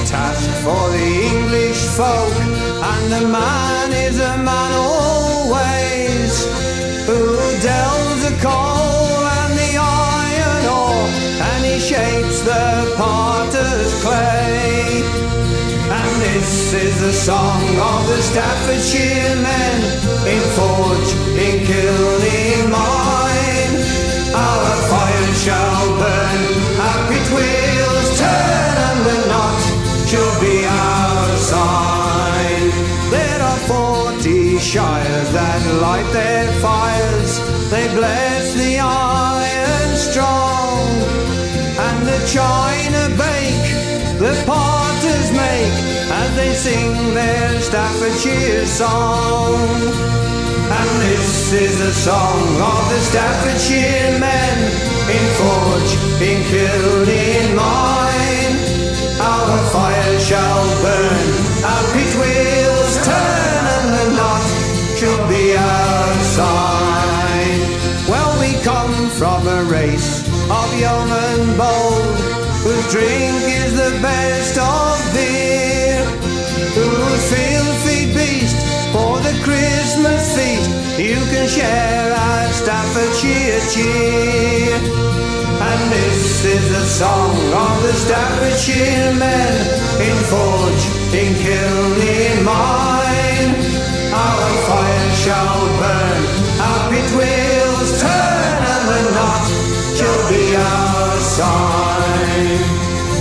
task for the English folk, and the man is a man always, who delves the coal and the iron ore, and he shapes the potter's clay. And this is the song of the Staffordshire men, in forge, in kiln, in mine. Our fire shall burn, our pit wheels turn, and the knot shall be our sign. There are 40 shires that light their fires, they bless the iron strong, and the china bake, the potters make, as they sing their Staffordshire song. And this is the song of the Staffordshire men, in forge, in kiln, in mine. Our fire shall burn, our pit wheels turn, and the knot shall be our sign. Well, we come from a race of young and bold, whose drink is the best of beer, whose filthy beast for the Christmas feast you can share our Staffordshire cheer. And this is the song of the Staffordshire men, in forge, in kiln, in mine. Our fire shall burn, our pit wheels turn, and the knot shall be our sign.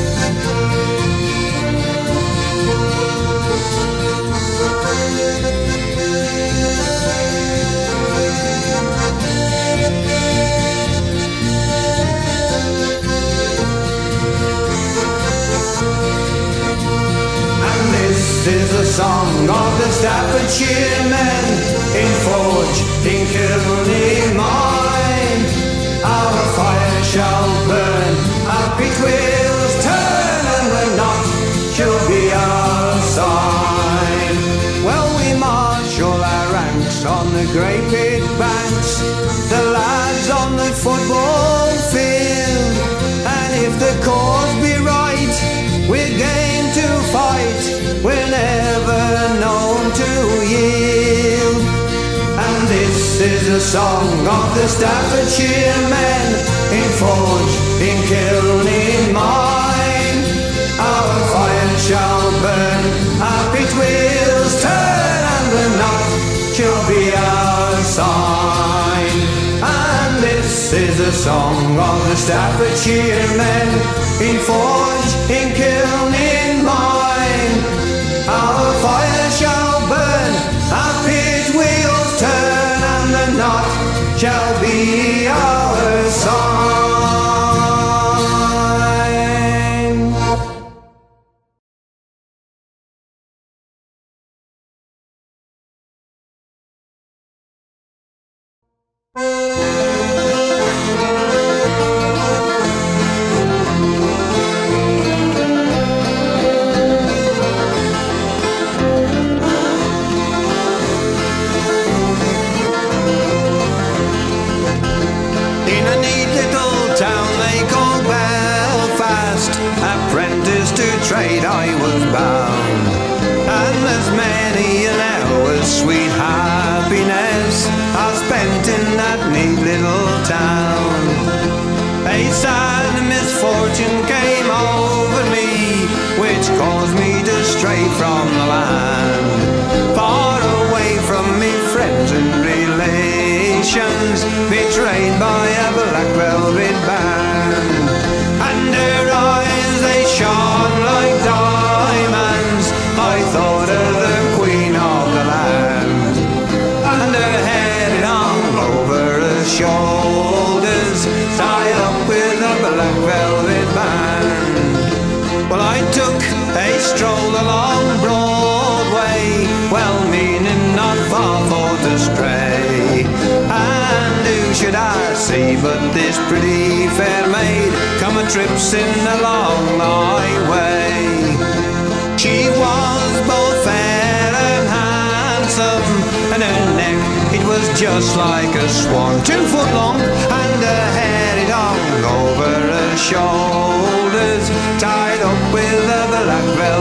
This is the song of the Staffordshire men, in forge, in kiln, in mine. Our fire shall burn, our pit wheels turn, and the knot shall be our sign. Well, we marshal our ranks on the grey pit banks, the lads on the football field, and if the cause be right, we're game to fight, we're never known to yield. And this is the song of the Staffordshire men, in forge, in kiln, in mine. Our fire shall burn, our pit wheels turn, and the knot shall be our sign. And this is the song of the Staffordshire men, in forge, in kiln, in mine. Our fire shall burn, our pit wheels turn, and the knot shall be our sign. Trade I was bound, and there's many an hour's sweet happiness I spent in that neat little town. A sad misfortune came over me, which caused me to stray from the land, far away from me friends and relations, betrayed by a black velvet band. And their eyes, they shone like diamonds, I thought of the queen of the land. And her head hung over her shoulders, tied up with a black velvet band. Well, I took a stroll along Broadway, well-meaning, not far for to stray. And who should I see but this pretty fair maid come a-tripsing along my way. She was both fair and handsome, and her neck, it was just like a swan, 2 foot long, and her hair, it hung over her shoulders, tied up with a black velvet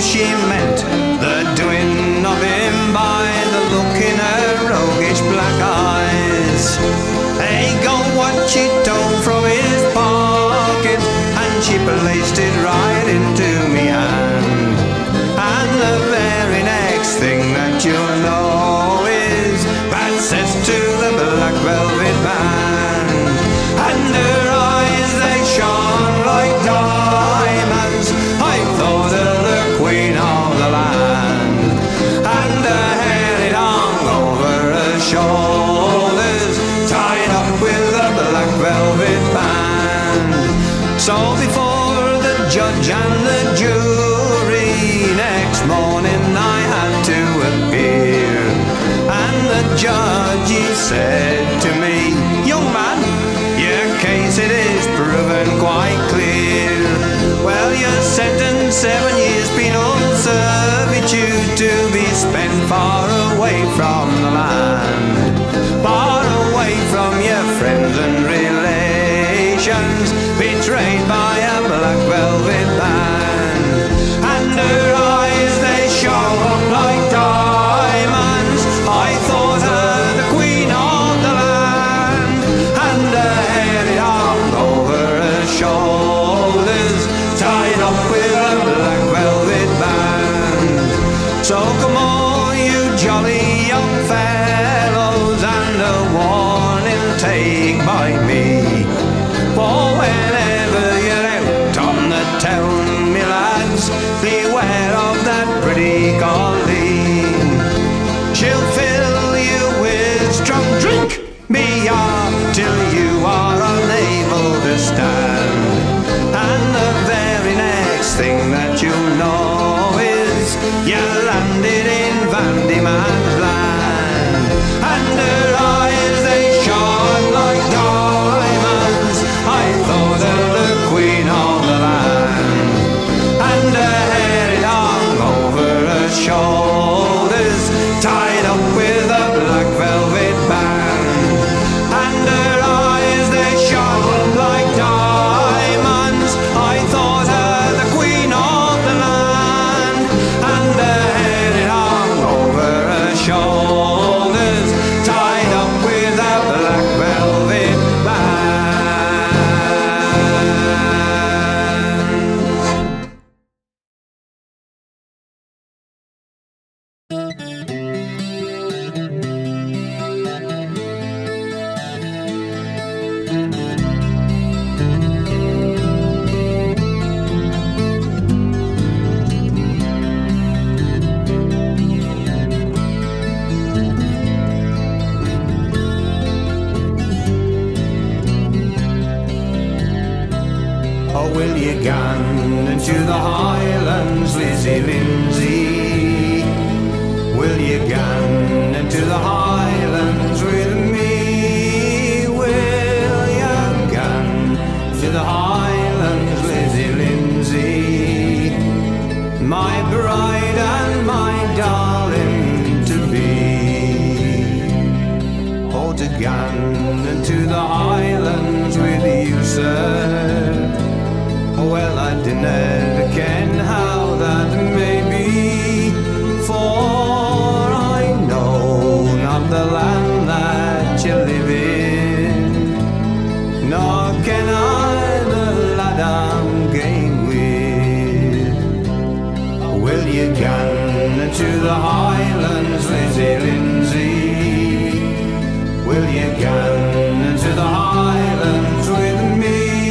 she meant the doing of him by the look in her roguish black eyes. Hey, go what she took from his pocket, and she placed it right into me hand. And the very next thing that you'll know is Pat says to the black velvet band, and her eyes they shone like diamonds. I thought her the queen of the land, and her hair it hung over her shoulders, tied up with a black velvet band. So before the judge and the jury next morning I had to appear, and the judge he said to me, young man, your case it is proven quite clear. Well, you're sentenced 7 years penal servitude to be spent far away from the land, far away from your friends and relations, betrayed by a black velvet band. And her eyes they shone like diamonds. I thought her the queen of the land, and her hair it hung over her shoulders, tied up with a black velvet band. So come on, you jolly young fellows, and a warning take by me, for whenever you're out on the town, me lads, beware of that pretty Colleen. She'll fill you with strong drink, beer, till you are unable to stand. And the very next thing that you know is you landed in Vandy Man's land. And her eyes they shone like diamonds. I thought her the queen of the land, and her hair it hung over her shoulders, tied up with a black velvet band. And her eyes they shone like diamonds. I thought her the queen of the land, and her hair it hung over her shoulders, tied up with a black velvet band. Oh, will you gone into the Highlands, Lizzie Lindsay? Will you gone into the Highlands with me? Will you gone to the Highlands, Lizzie Lindsay? My bride and my darling to be. Oh, to gone into the Highlands with you, sir. Well, I dinna ken how that may be, for I know not the land that you live in, nor can I the lad I'm going with. Will you gone to the Highlands, Lizzie Lindsay? Will you gone to the Highlands with me?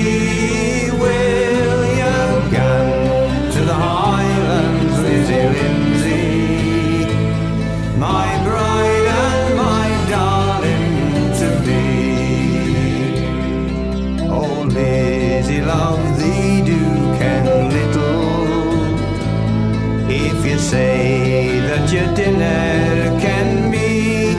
My bride and my darling to be. Oh, Lizzie, love thee do ken little, if you say that your dinner can be,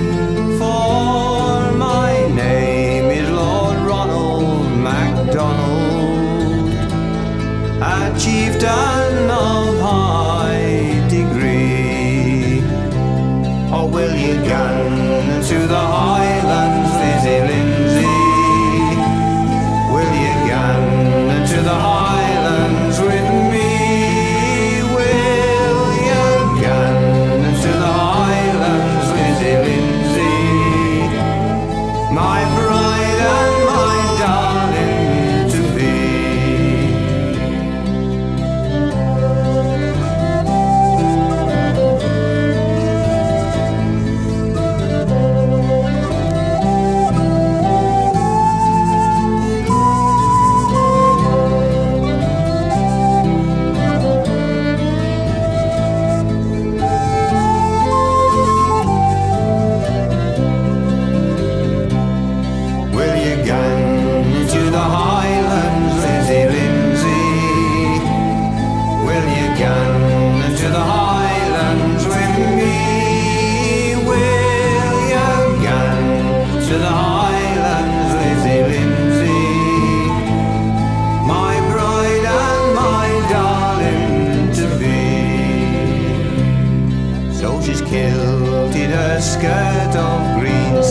for my name is Lord Ronald MacDonald, a chieftain of high degree. Or will you gone to the Highlands, Lizzie Lindsay? Will you gone to the Highlands with me? Will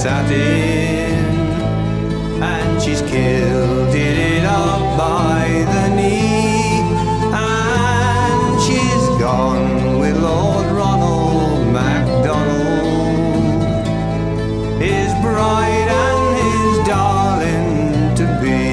satin, and she's kilted it up by the knee, and she's gone with Lord Ronald MacDonald, his bride and his darling-to-be.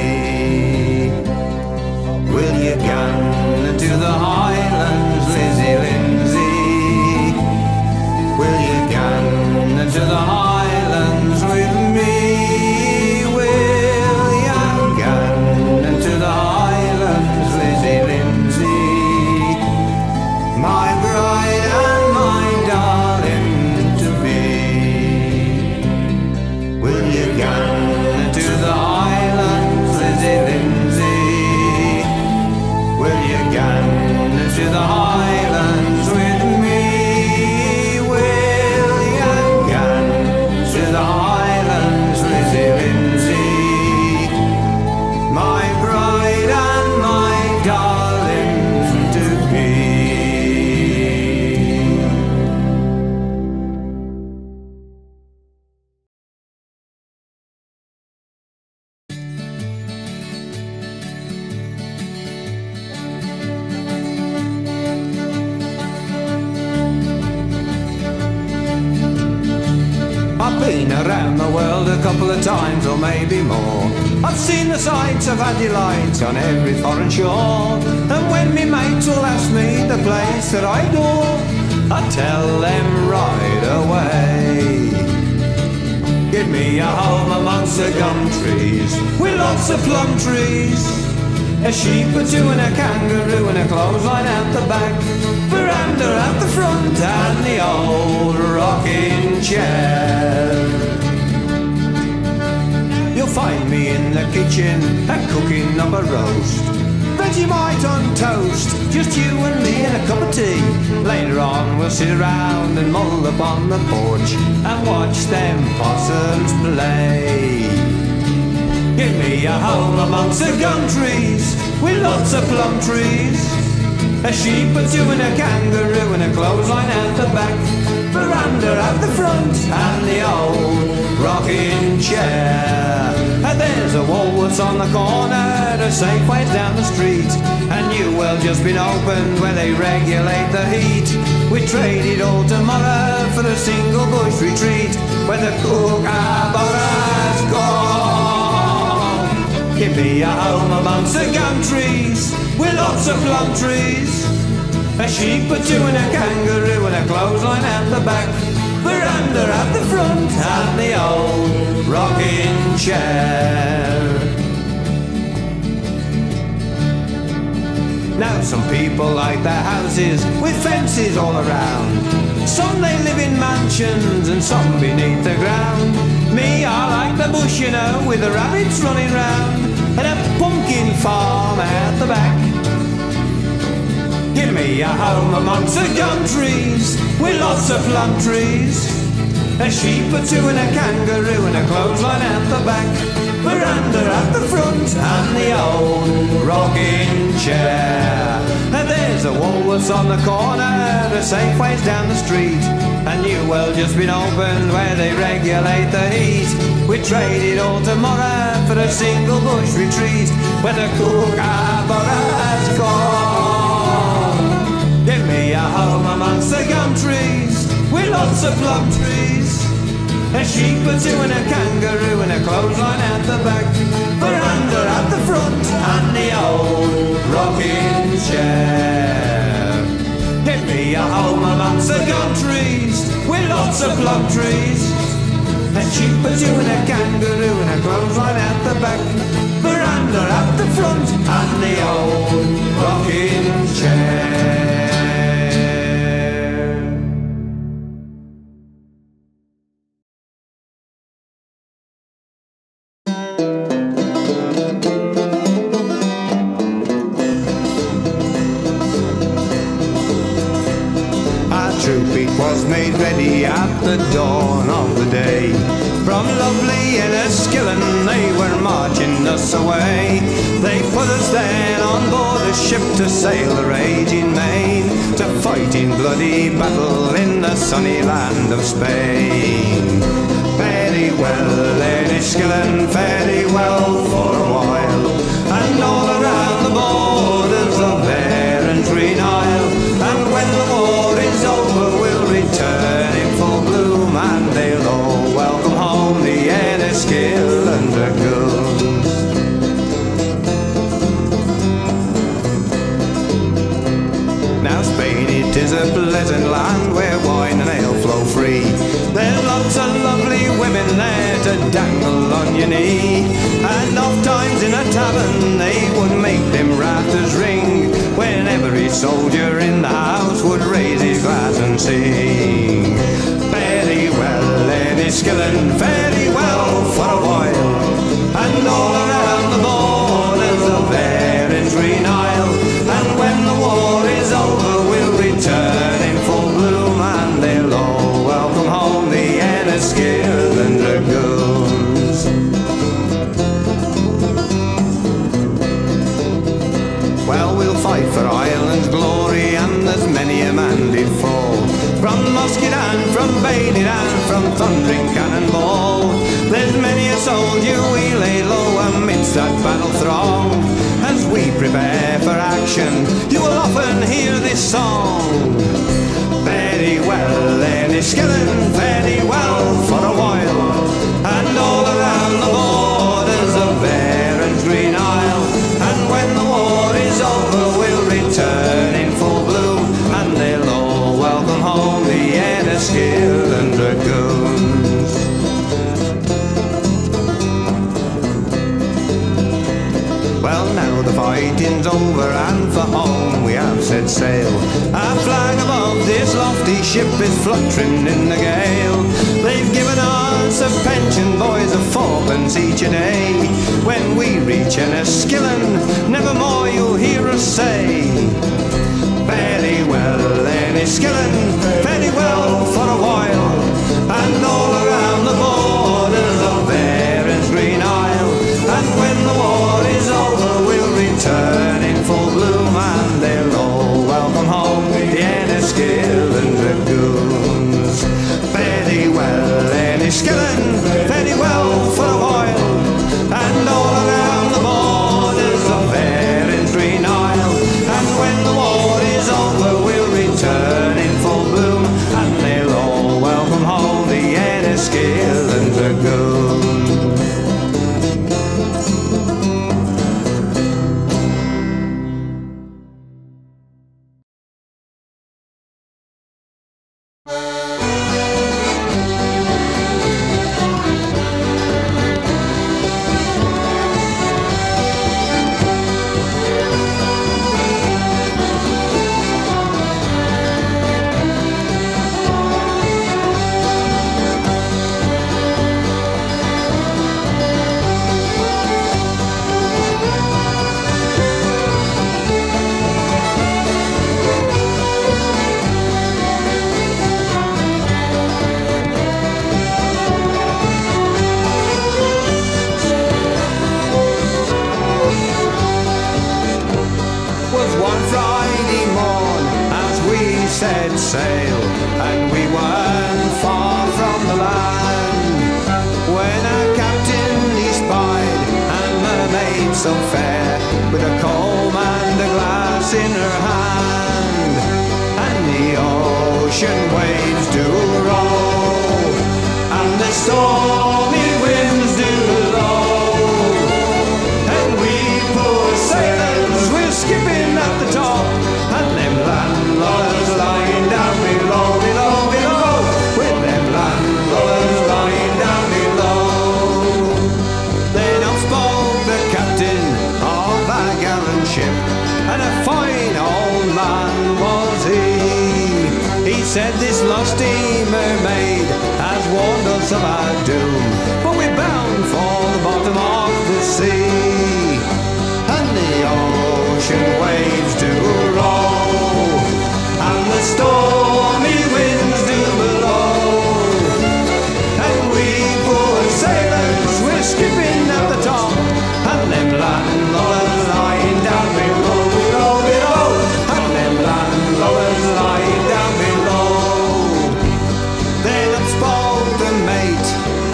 Will you gun to the Highlands, Lizzie Lindsay? Will you gun to the Highlands with me? Will you gun to the Highlands, Lizzie Lindsay? My bride and my darling-to-be. Will you gun to the Highlands, Lizzie Lindsay? Will you gun to the Highlands with me? Will you gun to the Highlands, Lizzie Lindsay? My bride and my darling-to-be. I've been around the world a couple of times, or maybe more. I've seen the sights, I've had delights on every foreign shore. And when me mates will ask me the place that I adore, I tell them right away. Give me a home amongst the gum trees, with lots of plum trees, a sheep or two and a kangaroo and a clothesline at the back, veranda at the front and the old rocking chair. You'll find me in the kitchen cooking up a roast, Vegemite on toast, just you and me and a cup of tea. Later on we'll sit around and mull upon the porch and watch them possums play. Give me a home amongst the gum trees, with lots of plum trees, a sheep or two and a kangaroo and a clothesline at the back, veranda at the front and the old rocking chair. And there's a Woolworths on the corner, a Safeways down the street, and New Well just been opened where they regulate the heat. We traded all tomorrow for a single bush retreat, where the kookaburra's gone. Give me a home amongst the gum trees, with lots of plum trees, a sheep or two and a kangaroo and a clothesline at the back, veranda at the front and the old rocking chair. Now some people like their houses with fences all around. Some they live in mansions and some beneath the ground. Me, I like the bush, you know, with the rabbits running round, and a pumpkin farm at the back. Give me a home amongst the gum trees, with lots of plum trees, a sheep or two and a kangaroo and a clothesline at the back, veranda at the front and the old rocking chair. And there's a Woolworths on the corner, a Safeways down the street, a New Well just been opened where they regulate the heat. We trade it all tomorrow for a single bush retreat, where the kookaburra's gone. Give me a home amongst the gum trees, with lots of plum trees, a sheep or two and a kangaroo and a clothesline at the back, veranda at the front and the old rocking chair. Give me a home amongst the gum trees, with lots of plum trees, a sheep or two and a kangaroo and a clothesline at the back, veranda at the front and the old rocking chair. Was made ready at the dawn of the day. From lovely Enniskillen they were marching us away. They put us then on board a ship to sail the raging main, to fight in bloody battle in the sunny land of Spain. Very well, Enniskillen, very well for a while. And all around the borders of Erin's Green Isle. And when the war is over, we'll return in full bloom, and they'll all welcome home the Enniskillen Dragoons. Now Spain, it is a pleasant land where wine and ale flow free. There are lots of lovely women there to dangle on your knee. And oft times in a tavern they would make them rafters ring, when every soldier in the house would raise his glass and sing. Very well, Enniskillen, very well for a while. And all around the borders of Erin's Green Isle. And when the war is over, we'll return in full bloom, and they'll all welcome home the Enniskillen Dragoons. Well, we'll fight for Ireland's glory, and there's many a man did fall, from musket and from bayonet and from thundering cannonball. There's many a soldier we lay low amidst that battle throng. As we prepare for action, you will often hear this song. Very well, Enniskillen, very well for a while. And all around the borders of Erin's Green Isle. And when the war is over, we'll return in full bloom, and they'll all welcome home the Enniskillen Dragoons. Well, now the fighting's over and for home we have set sail. Our flag above this lofty ship is fluttering in the gale. They've given us a pension, boys, of fourpence each a day. When we reach Enniskillen, never more you'll hear us say. Very well, Enniskillen, very well for a while. And all around the borders of Erin's Green Isle. And when the war is over, we'll return in full bloom, and they'll all welcome home the Enniskillen Dragoons. Very well, Enniskillen, very well for a while. And all around the borders of Erin's Green Isle. And when the war is over, we'll return in full bloom, and they'll all welcome home the Enniskillen Dragoons. Set sail, and we weren't far from the land, when our captain he spied a mermaid so fair, with a comb and a glass in her hand. And the ocean waves do roll, and the stormy winds do blow, and we poor sailors, we're skipping at the top, and them landlords lying down below, below, below, with them landlords lying down below. Then up spoke the captain of our gallant ship, and a fine old man was he. He said this lusty mermaid has warned us of our doom, but we're bound for the bottom of the sea. And the ocean waves do roll, and the stormy winds do blow, and we poor sailors, we're skipping at the top, and them landlords lying down below, below, below, and them landlords lying down below. Then up spoke the mate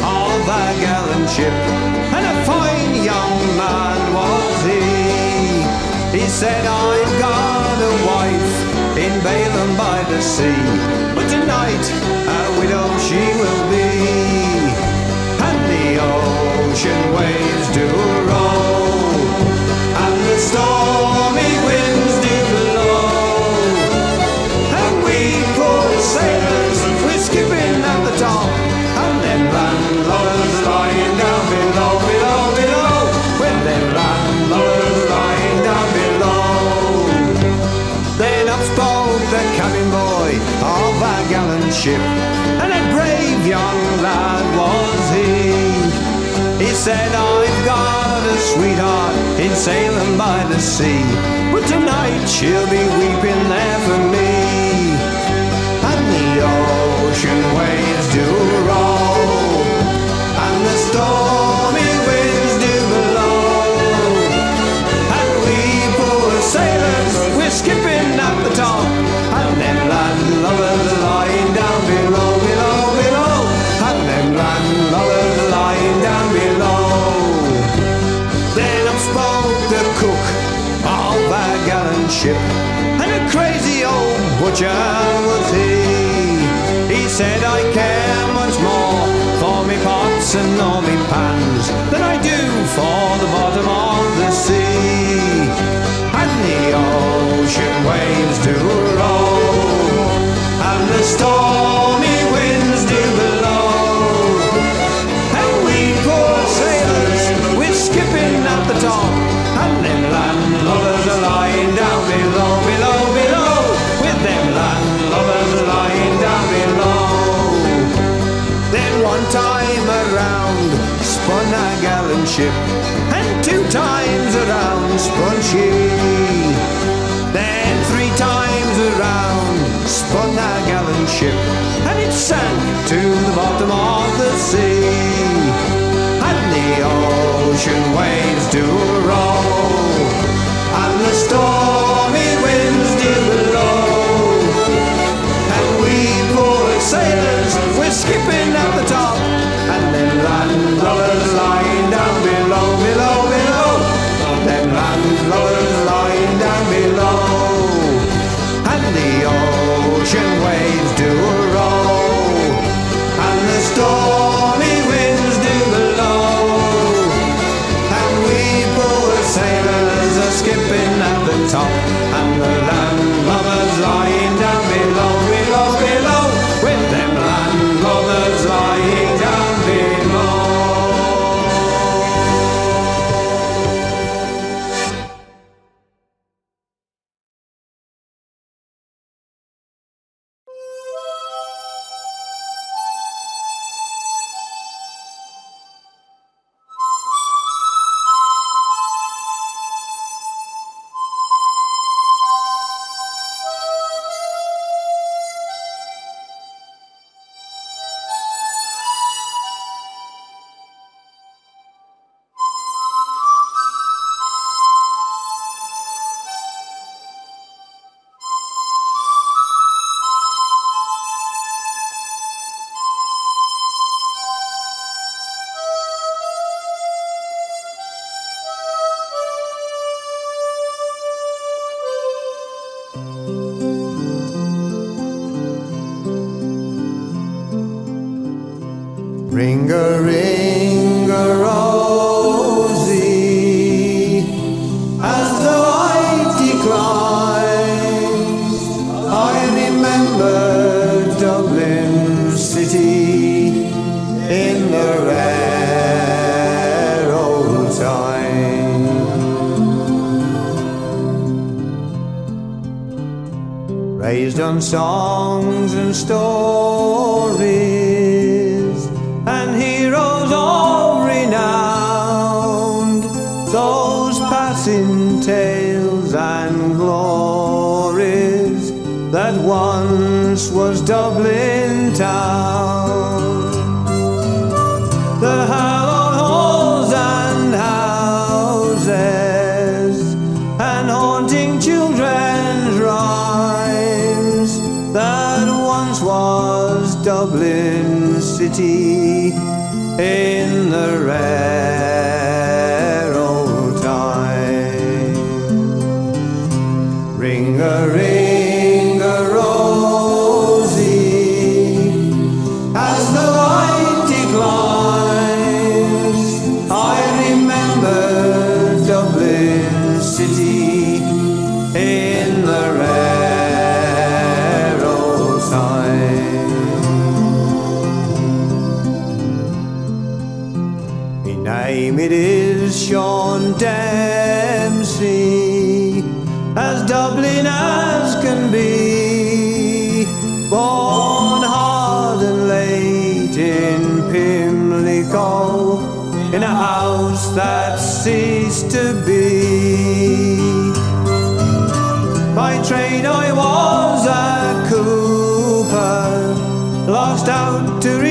Balaam by the sea. But tonight a widow she will be, and the ocean waves do roll, and the stormy winds do blow, and we poor sailors, we're skipping at the top, and them landlubbers lying down below, below, below, with them landlubbers lying down below. Then up spoke the cabin boy of a gallant ship, and a brave young lad was he. He said, I've got a sweetheart in Salem by the sea, but tonight she'll be weeping there for me. And the ocean waves do roll, and the stormy winds do blow, and we poor sailors, we're skipping at the top, and them landlubbers lying down below, below, below, and them landlubbers lying down below. Then up spoke the cook of a gallant ship, and a crazy old butcher was he. He said, I care much more for me pots and all me pans than I do for the bottom of the sea. And the ocean waves do roll, and the stormy winds do blow, and we poor sailors, we're skipping at the top, and them landlubbers are lying down below, below, below, with them landlubbers lying down below. Then one time around spun a gallant ship, and 2 times around spun she. Then 3 times around spun a gallant ship, and it sank to the bottom of the sea. And the ocean waves do roll, and the stormy winds do blow, and we poor sailors, we're skipping at the top, and them landlubbers lying down below, below, below, them landlubbers lying down below. And the ocean waves do roll, and the stormy winds do blow, and we poor sailors are skipping at the top, and the landlubbers lying down below, below, below, with them landlubbers lying down below. Ring-a-ring-a-rosy, as the light declines, I remember Dublin city in the rare old time. Raised on songs and stories, and heroes of renown, those passing tales and glories that once was Dublin town. The hallowed halls and houses, and haunting children's rhymes, that once was Dublin city in the rare old time. Ring-a-ring-a can be. Born hard and late in Pimlico, in a house that ceased to be. By trade I was a cooper, lost out to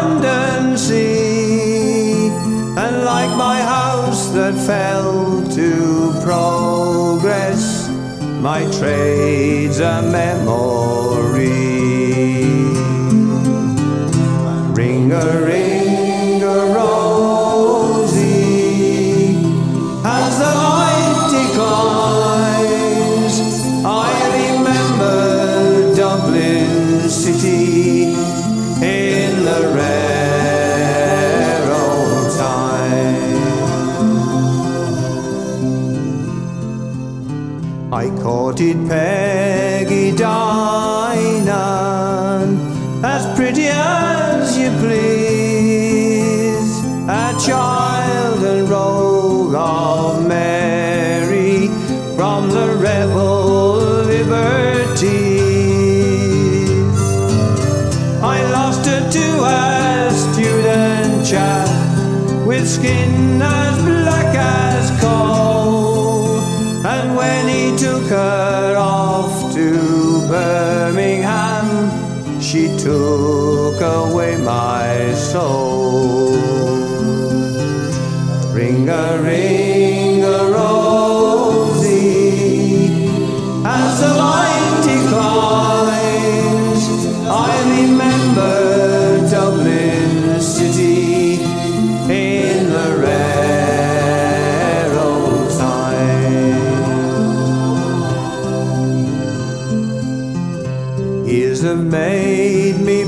redundancy, and like my house that fell to progress, my trade's a memory. Ring-a-ring-a-rosy, as the light declines, I remember Dublin city in the rare old time. I courted Peggy Dinan, as pretty as you please, a child and rogue of Mary from the rebel liberties. I lost her to a student chap with skin as black as coal, and when he took her off to Birmingham, she took away my soul. Ring-a-ring-a-rosy, as the light declines, I remember Dublin city in the rare old time. Years have made me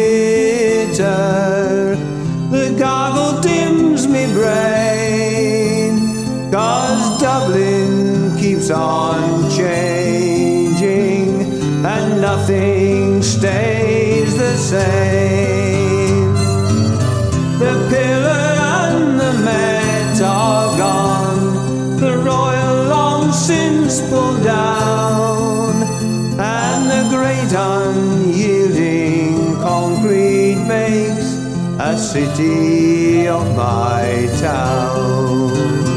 bitter, the gargle dims me brain, 'cause Dublin keeps on changing and nothing stays the same. The pillar and the Met are gone, the Royal long since pulled down, and the great unyielding concrete makes a city of my town.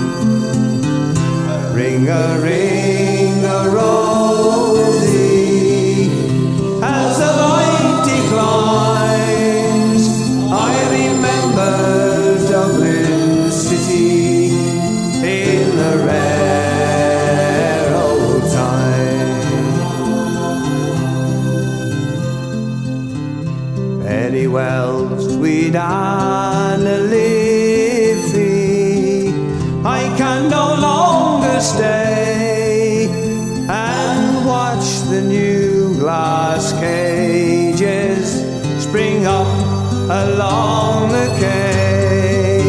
Ring-a-ring-a-rosy, as the light declines, I remember Dublin city in the rare old time. Very well, sweet Anna Liffey, I can no longer stay and watch the new glass cages spring up along the quay.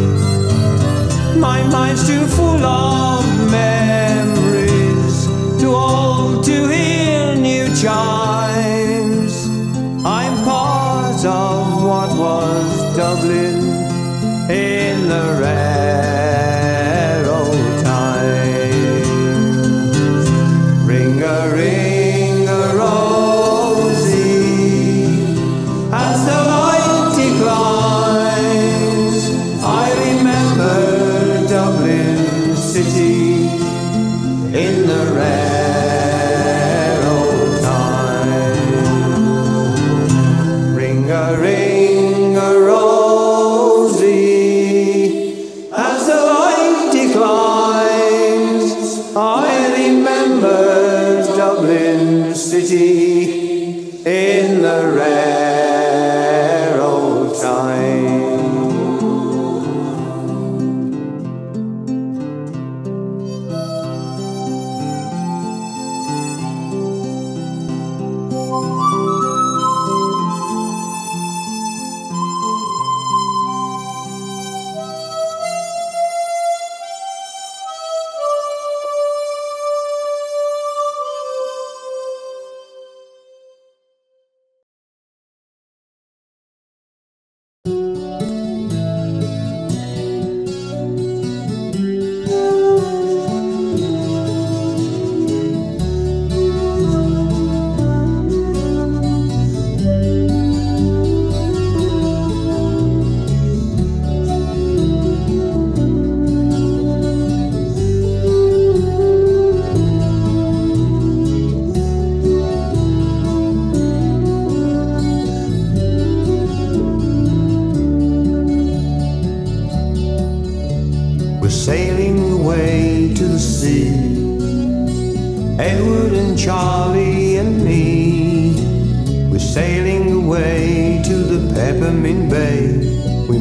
My mind's too full of memories, too old to hear new chimes. I'm part of what was Dublin in the rare old times. Ring-a-ring-a-rosy, as the light declines, I remember Dublin city in the rare old time. Ring-a-ring-a-rosy, as the light declines, I remember Dublin city in the rare old time.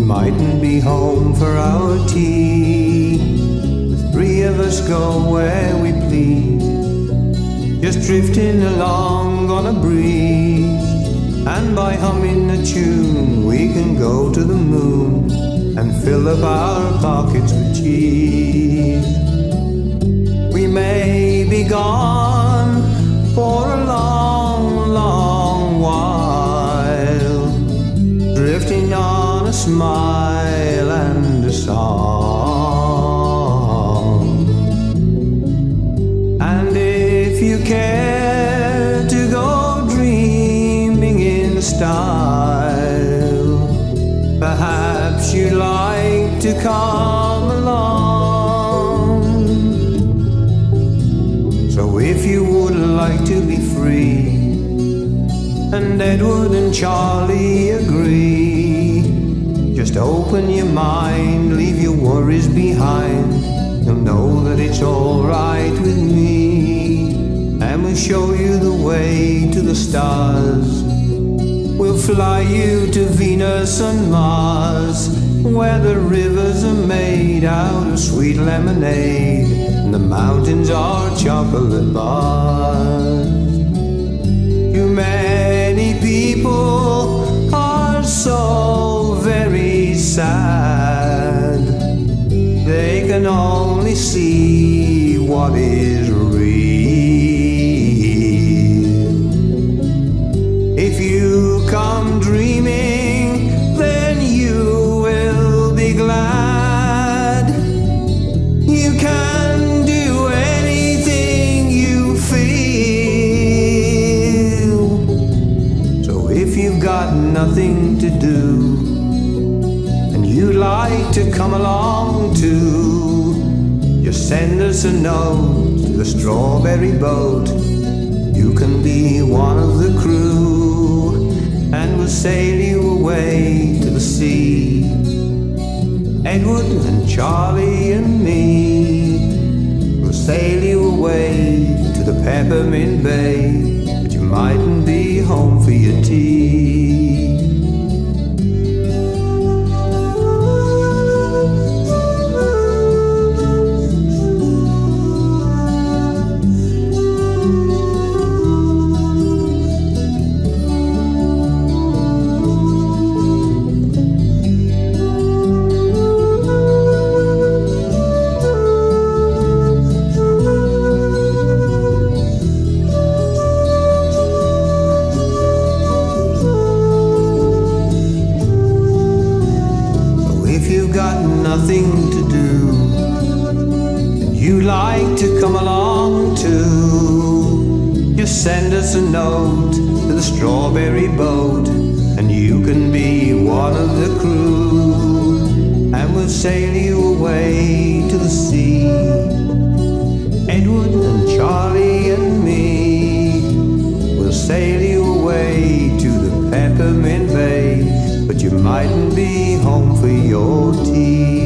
mightn't be home for our tea. The three of us go where we please, just drifting along on a breeze. And by humming a tune we can go to the moon and fill up our pockets with cheese. We may be gone for a long, long while, drifting on a smile and a song. And if you care to go dreaming in style, perhaps you'd like to come along. So if you would like to be free, and Edward and Charlie agree, just open your mind, leave your worries behind. You'll know that it's alright with me, and we'll show you the way to the stars. We'll fly you to Venus and Mars, where the rivers are made out of sweet lemonade, and the mountains are chocolate bars. Too many people are so very sad, they can only see what is real. If you come dreaming, then you will be glad. You can do anything you feel. So if you've got nothing to do, and you'd like to come along too, just send us a note to the Strawberry Boat. You can be one of the crew, and we'll sail you away to the sea. Edward and Charlie and me, we'll sail you away to the Peppermint Bay, but you mightn't be home for your tea. Nothing to do, and you like to come along too, just send us a note to the Strawberry Boat, and you can be one of the crew, and we'll sail you away to the sea. Edward and Charlie and me, we'll sail you away to the Peppermint Bay, but you mightn't be home for your tea.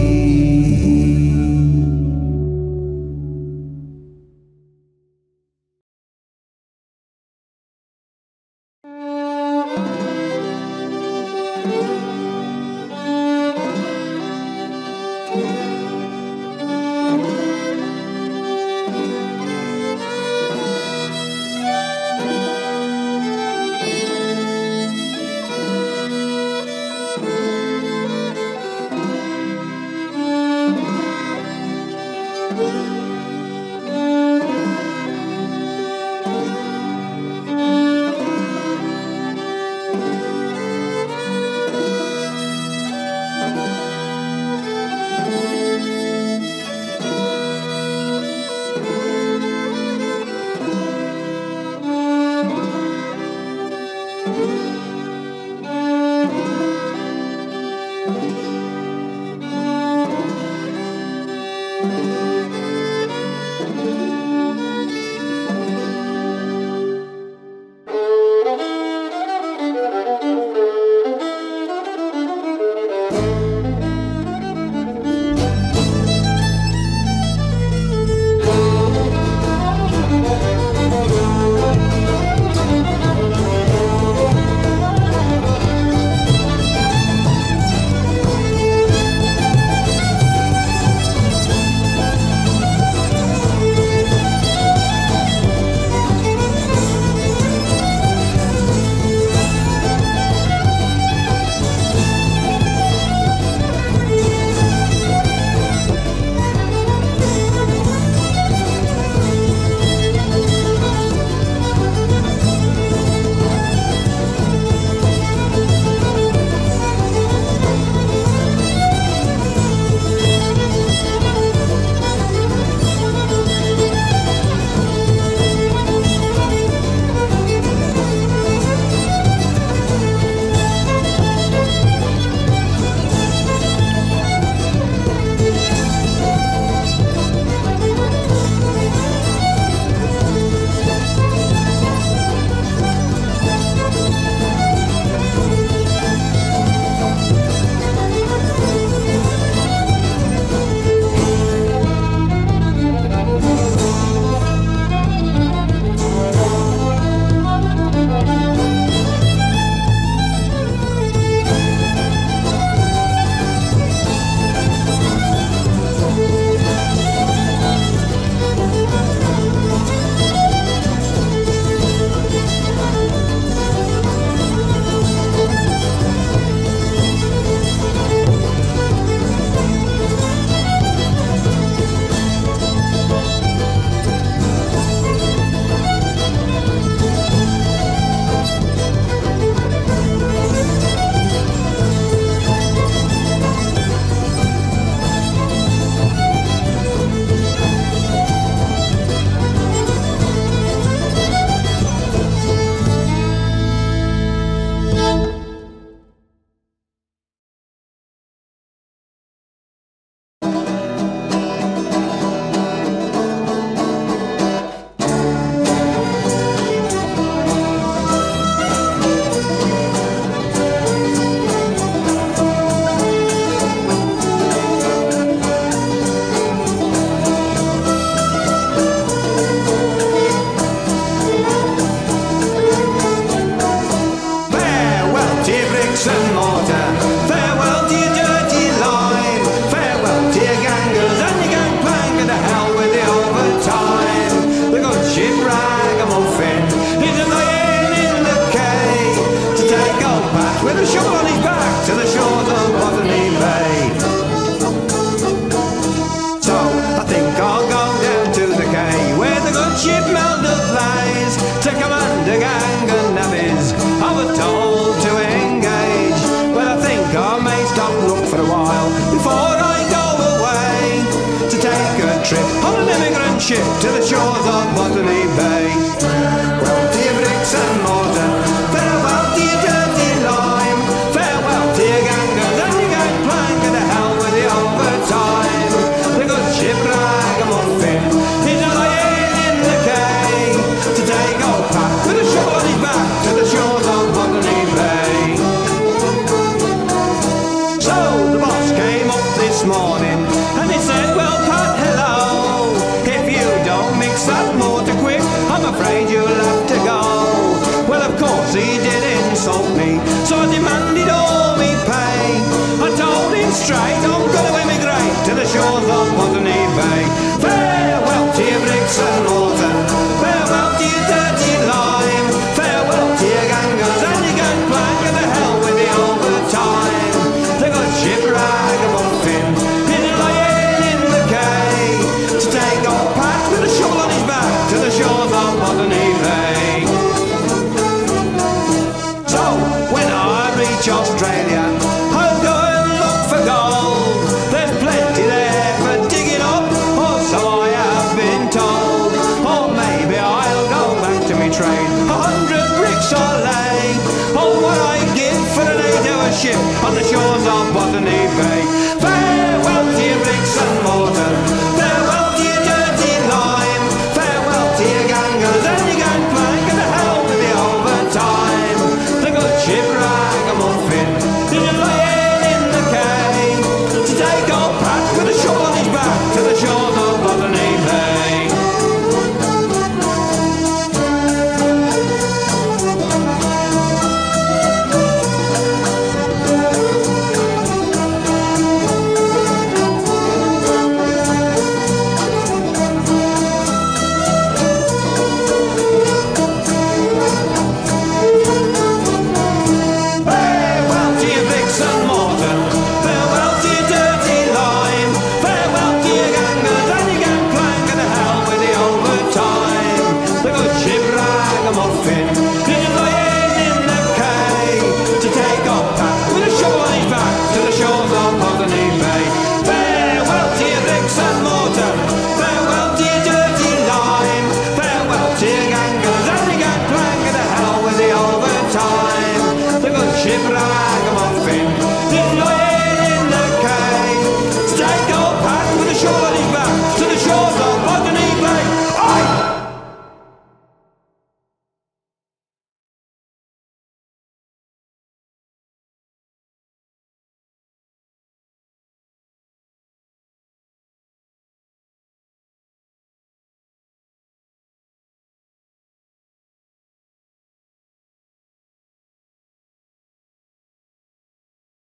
gang of navvies I was told to engage. Well, I think I may stop and look for a while before I go away to take a trip on an immigrant ship to the shores of Botany Bay. Well, to your bricks and mortar, farewell to your dirty lime, farewell to your gangers and your gangplank, and the hell with the overtime. The good ship Ragamuffin is lying in the quay to take old Pat with a shovel on his back to the shores of Botany Bay. So the boss came up this morning and he said, well, Pat, hello, if you don't mix that mortar quick, I'm afraid you'll have to go. Well, of course he did insult me, so I demanded all me pay. I told him straight, I'm going to emigrate to the shores of Botany Bay. Farewell to your bricks and mortar, farewell to your dirty lime, farewell to your gangers and your gangplank, and the hell with the overtime. The good ship Ragamuffin is lying in the quay to take old Pat with a shovel on his back to the shores of Botany Bay. So when I reach Australia, I'll go and look for gold. There's plenty there for digging up, or so I have been told. Or maybe I'll go back to me trade, 100 bricks I'll lay, or what I give for an 8-hour ship on the shores of Botany Bay. Farewell to your bricks and mortar, farewell to your dirty lime, farewell to your gangers and your gangplank, and the hell with the overtime. The good ship Ragamuffin is lying in the quay to take old Pat with a shovel on his back to the shores of Botany Bay. Farewell to your bricks and mortar, farewell to your dirty lime, farewell to your gangers and your gangplank, and the hell with the overtime. The good ship Ragamuffin